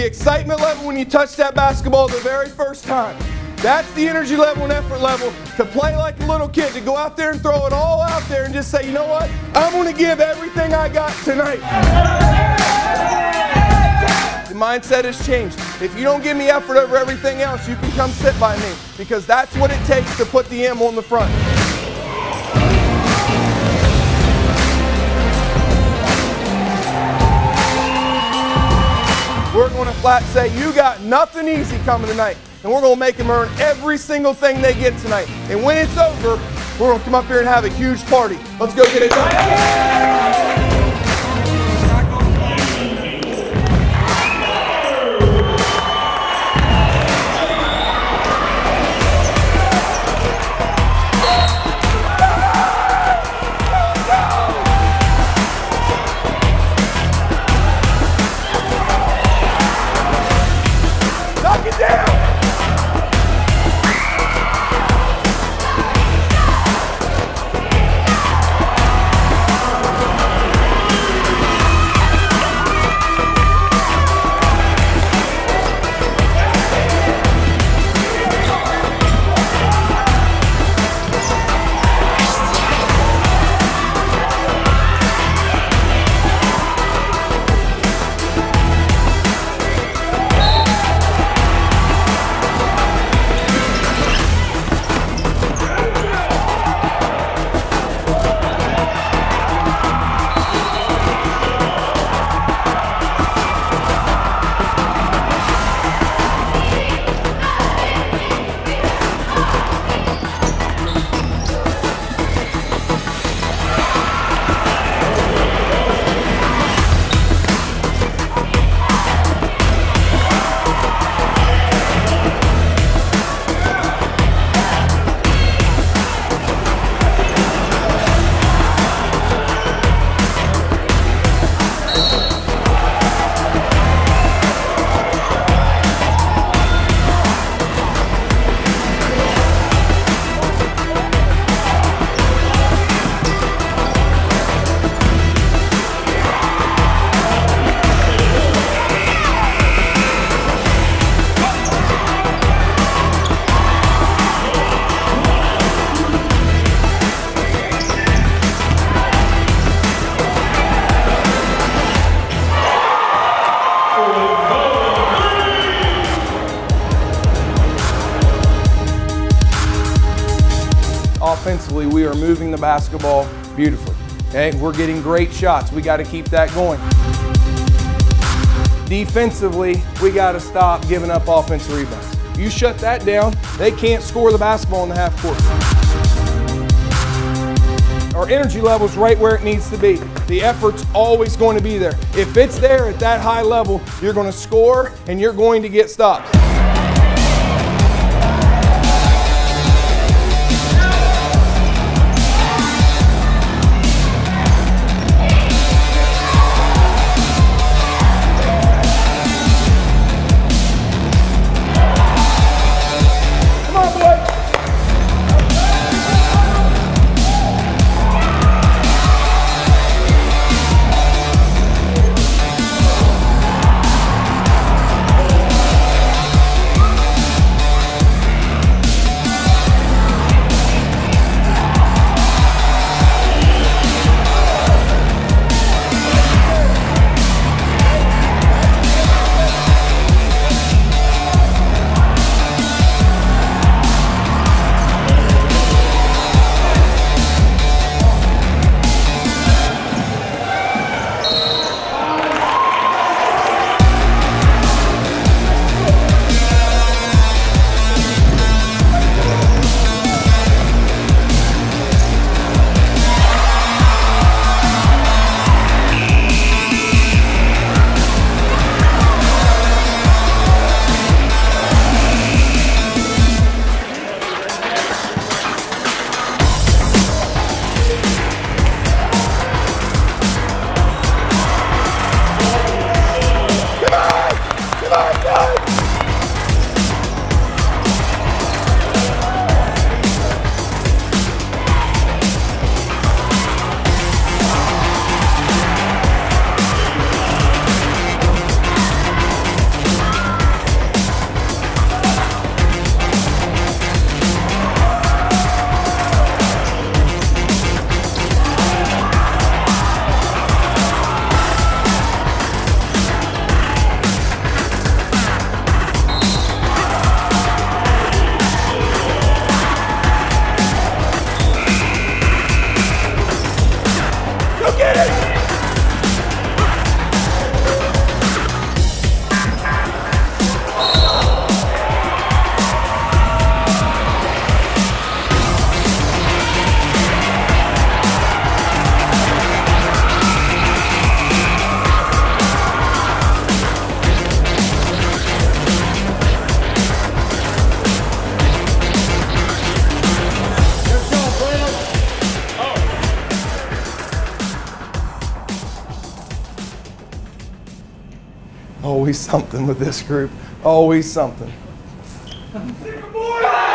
excitement level when you touch that basketball the very first time. That's the energy level and effort level to play like a little kid, to go out there and throw it all out there and just say, you know what? I'm going to give everything I got tonight. The mindset has changed. If you don't give me effort over everything else, you can come sit by me, because that's what it takes to put the M on the front. We're going to flat say, you got nothing easy coming tonight. And we're going to make them earn every single thing they get tonight. And when it's over, we're going to come up here and have a huge party. Let's go get it done. Knock it down. Offensively, we are moving the basketball beautifully. Okay, we're getting great shots. We got to keep that going. Defensively, we got to stop giving up offensive rebounds. You shut that down, they can't score the basketball in the half court. Our energy level's right where it needs to be. The effort's always going to be there. If it's there at that high level, you're going to score and you're going to get stops. Always something with this group. Always something. Boy!